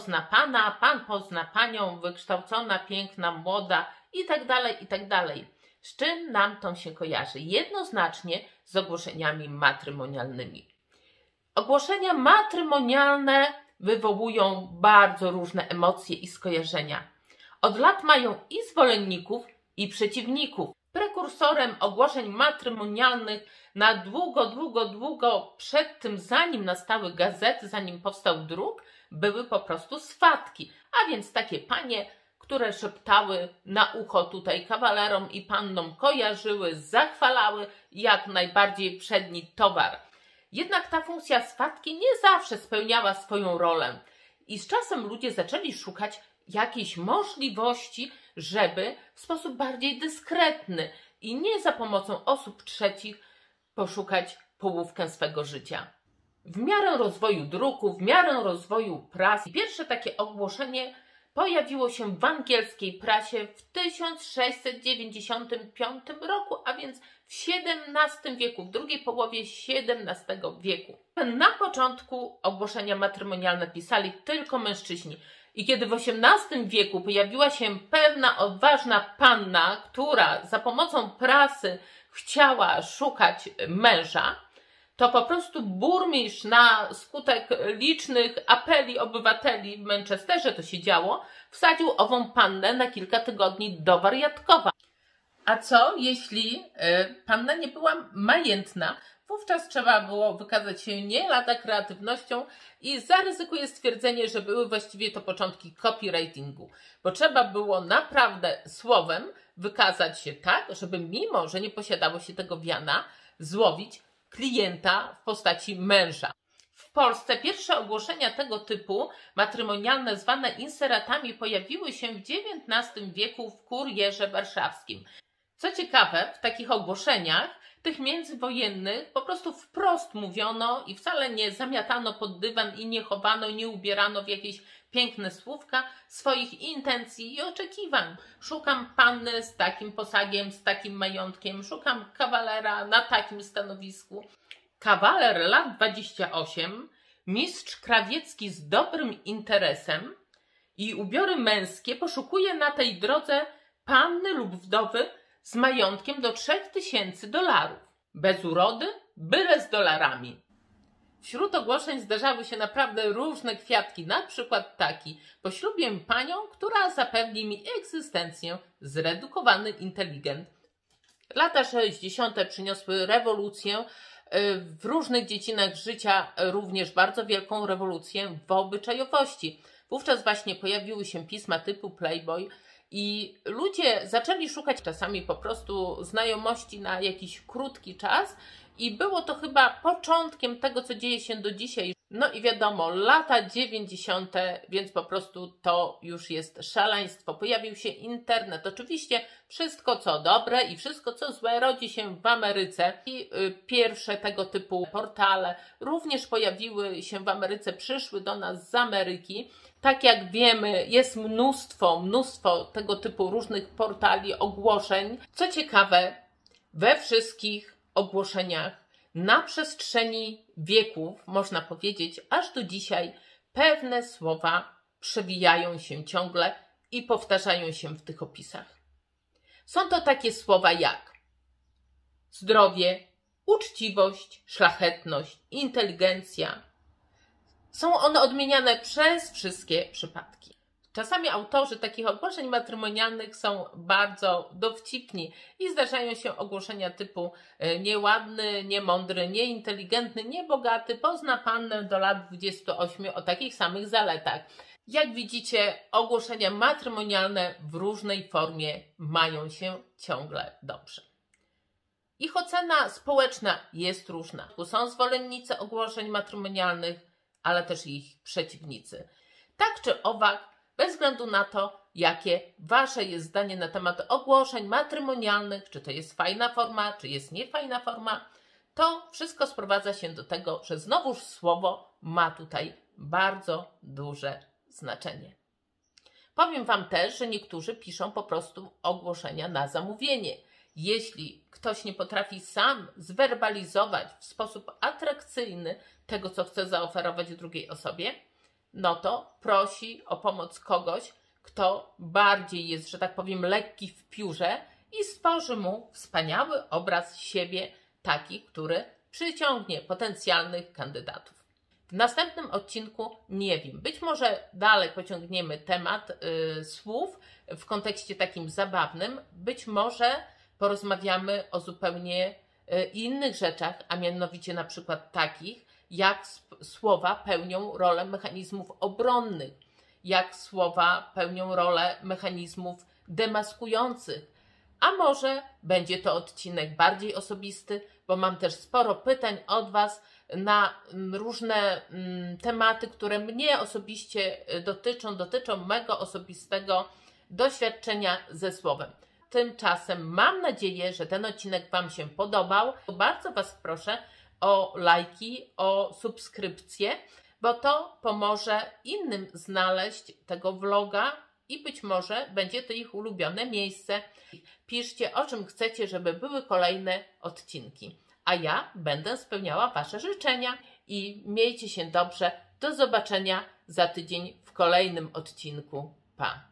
pozna pana, pan pozna panią, wykształcona, piękna, młoda i tak dalej, i tak dalej. Z czym nam to się kojarzy? Jednoznacznie z ogłoszeniami matrymonialnymi. Ogłoszenia matrymonialne wywołują bardzo różne emocje i skojarzenia. Od lat mają i zwolenników, i przeciwników. Prekursorem ogłoszeń matrymonialnych na długo przed tym, zanim nastały gazety, zanim powstał druk, były po prostu swatki. A więc takie panie, które szeptały na ucho tutaj kawalerom i pannom, kojarzyły, zachwalały jak najbardziej przedni towar. Jednak ta funkcja swatki nie zawsze spełniała swoją rolę i z czasem ludzie zaczęli szukać jakiejś możliwości, żeby w sposób bardziej dyskretny i nie za pomocą osób trzecich poszukać połówkę swego życia. W miarę rozwoju druku, w miarę rozwoju prasy, pierwsze takie ogłoszenie pojawiło się w angielskiej prasie w 1695 roku, a więc w XVII wieku, w drugiej połowie XVII wieku. Na początku ogłoszenia matrymonialne pisali tylko mężczyźni. I kiedy w XVIII wieku pojawiła się pewna odważna panna, która za pomocą prasy chciała szukać męża, to po prostu burmistrz na skutek licznych apeli obywateli w Manchesterze to się działo, wsadził ową pannę na kilka tygodni do wariatkowa. A co jeśli panna nie była majętna? Wówczas trzeba było wykazać się nie lada kreatywnością i zaryzykuję stwierdzenie, że były właściwie to początki copywritingu, bo trzeba było naprawdę słowem wykazać się tak, żeby mimo, że nie posiadało się tego wiana, złowić klienta w postaci męża. W Polsce pierwsze ogłoszenia tego typu, matrymonialne, zwane inseratami, pojawiły się w XIX wieku w Kurierze Warszawskim. Co ciekawe, w takich ogłoszeniach, tych międzywojennych, po prostu wprost mówiono i wcale nie zamiatano pod dywan i nie chowano, nie ubierano w jakieś piękne słówka swoich intencji i oczekiwań. Szukam panny z takim posagiem, z takim majątkiem, szukam kawalera na takim stanowisku. Kawaler lat 28, mistrz krawiecki z dobrym interesem i ubiory męskie poszukuje na tej drodze panny lub wdowy z majątkiem do $3000. Bez urody, byle z dolarami. Wśród ogłoszeń zdarzały się naprawdę różne kwiatki, na przykład taki: poślubię panią, która zapewni mi egzystencję, zredukowany inteligent. Lata 60. przyniosły rewolucję w różnych dziedzinach życia, również bardzo wielką rewolucję w obyczajowości. Wówczas właśnie pojawiły się pisma typu Playboy i ludzie zaczęli szukać czasami po prostu znajomości na jakiś krótki czas i było to chyba początkiem tego, co dzieje się do dzisiaj. No i wiadomo, lata 90., więc po prostu to już jest szaleństwo. Pojawił się internet. Oczywiście wszystko co dobre i wszystko co złe rodzi się w Ameryce. I pierwsze tego typu portale również pojawiły się w Ameryce, przyszły do nas z Ameryki. Tak jak wiemy, jest mnóstwo tego typu różnych portali, ogłoszeń. Co ciekawe, we wszystkich ogłoszeniach na przestrzeni wieków, można powiedzieć, aż do dzisiaj, pewne słowa przewijają się ciągle i powtarzają się w tych opisach. Są to takie słowa jak zdrowie, uczciwość, szlachetność, inteligencja. Są one odmieniane przez wszystkie przypadki. Czasami autorzy takich ogłoszeń matrymonialnych są bardzo dowcipni i zdarzają się ogłoszenia typu nieładny, niemądry, nieinteligentny, niebogaty, pozna pannę do lat 28 o takich samych zaletach. Jak widzicie, ogłoszenia matrymonialne w różnej formie mają się ciągle dobrze. Ich ocena społeczna jest różna. Są zwolennicy ogłoszeń matrymonialnych, ale też ich przeciwnicy. Tak czy owak, bez względu na to, jakie wasze jest zdanie na temat ogłoszeń matrymonialnych, czy to jest fajna forma, czy jest niefajna forma, to wszystko sprowadza się do tego, że znowuż słowo ma tutaj bardzo duże znaczenie. Powiem wam też, że niektórzy piszą po prostu ogłoszenia na zamówienie. Jeśli ktoś nie potrafi sam zwerbalizować w sposób atrakcyjny tego, co chce zaoferować drugiej osobie, no to prosi o pomoc kogoś, kto bardziej jest, że tak powiem, lekki w piórze i stworzy mu wspaniały obraz siebie, taki, który przyciągnie potencjalnych kandydatów. W następnym odcinku, nie wiem, być może dalej pociągniemy temat słów w kontekście takim zabawnym, być może porozmawiamy o zupełnie innych rzeczach, a mianowicie na przykład takich, jak słowa pełnią rolę mechanizmów obronnych, jak słowa pełnią rolę mechanizmów demaskujących. A może będzie to odcinek bardziej osobisty, bo mam też sporo pytań od Was na różne tematy, które mnie osobiście dotyczą mego osobistego doświadczenia ze słowem. Tymczasem mam nadzieję, że ten odcinek Wam się podobał. Bardzo Was proszę o lajki, o subskrypcje, bo to pomoże innym znaleźć tego vloga i być może będzie to ich ulubione miejsce. Piszcie, o czym chcecie, żeby były kolejne odcinki, a ja będę spełniała Wasze życzenia i miejcie się dobrze. Do zobaczenia za tydzień w kolejnym odcinku. Pa!